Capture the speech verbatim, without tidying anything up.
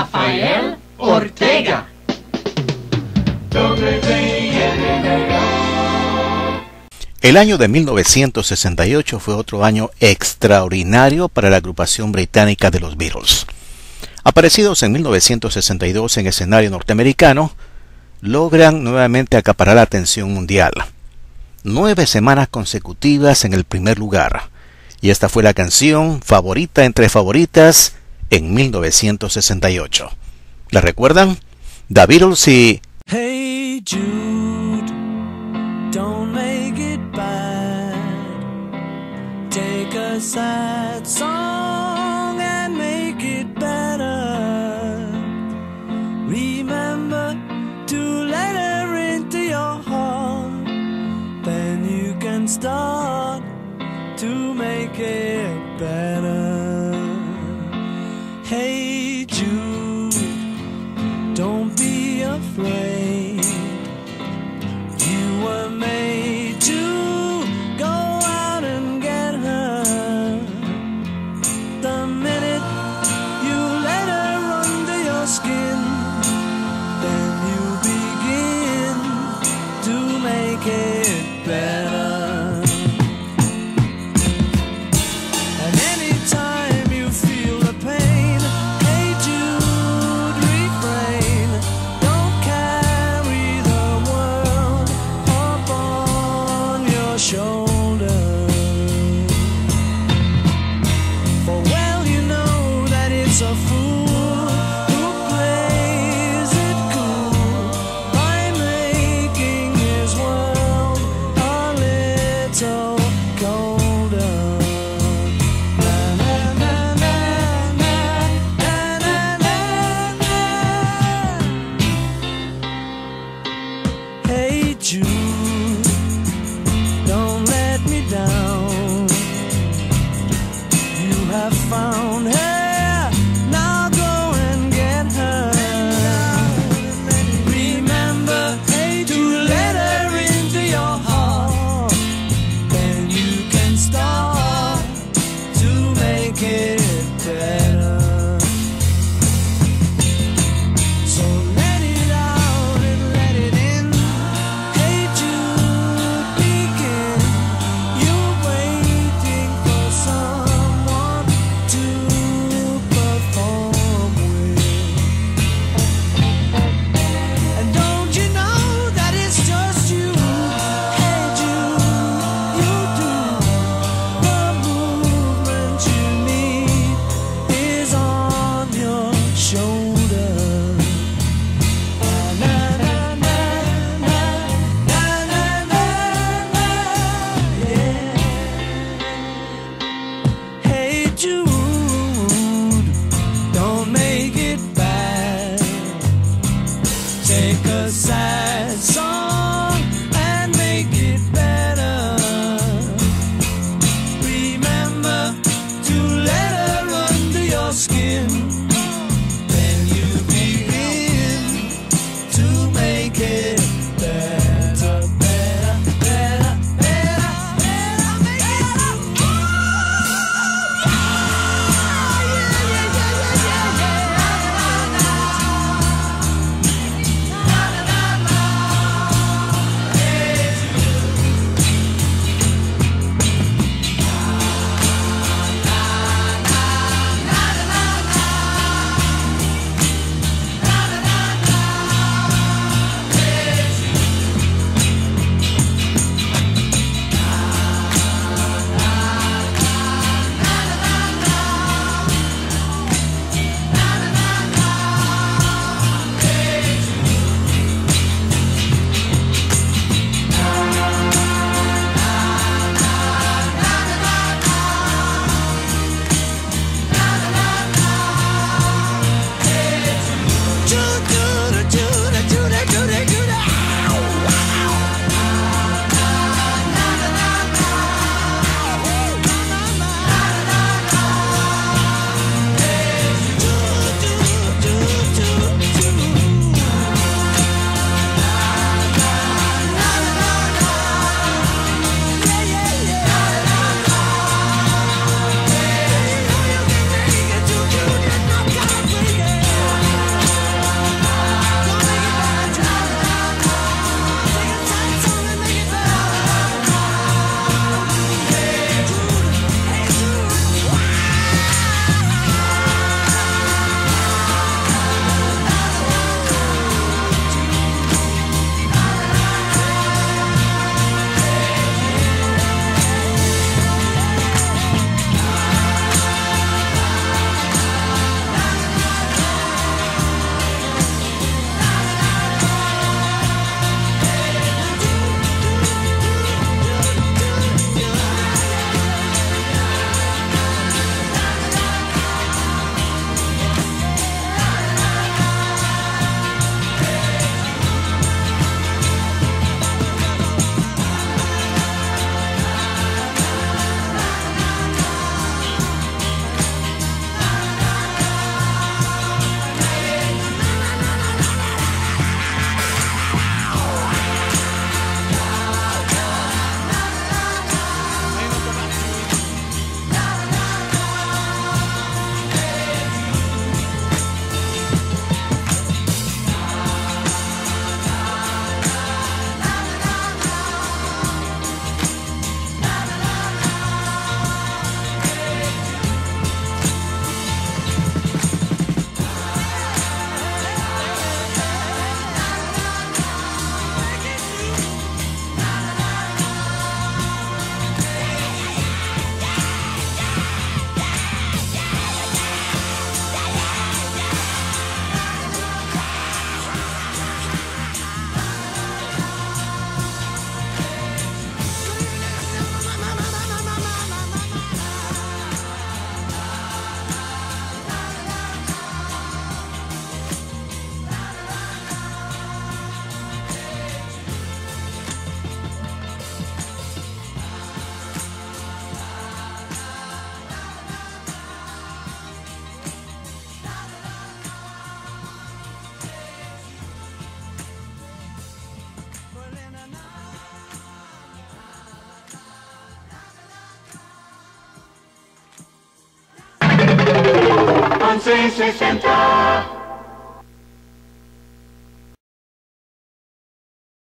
Rafael Ortega. El año de mil novecientos sesenta y ocho fue otro año extraordinario para la agrupación británica de los Beatles. Aparecidos en mil novecientos sesenta y dos en escenario norteamericano, logran nuevamente acaparar la atención mundial. Nueve semanas consecutivas en el primer lugar, y esta fue la canción favorita entre favoritas en mil novecientos sesenta y ocho. ¿La recuerdan? The Beatles y Hey Jude, don't make it bad. Take a sad song and make it better. Remember to let her into your heart. Then you can start to make it better. Hey Jude, don't be afraid. You were made to go out and get her. The minute you let her under your skin, then you begin to make it better. And anytime you feel the pain, hey Jude, refrain. Don't carry the world upon your shoulder. For well you know that it's a fool who plays it cool by making his world a little colder. Na, na, na, na, na, na, na, na, na. Hey Jude, don't let me down. You have found her, now go and get her. Remember to let her into your heart. Then you can start to make it better. So let it out and let it in. Hey Jude, begin. You're waiting for someone to perform with. And don't you know that it's just you? Hey Jude, you do. The movement you need is on your shoulder. Na, na, na, na, na, na, na, na, yeah. Hey Jude, don't make it bad. Take a sad song and make it better. Remember to let her under your skin. Then you begin to make it better, better, better, better, better, make it better. once sesenta.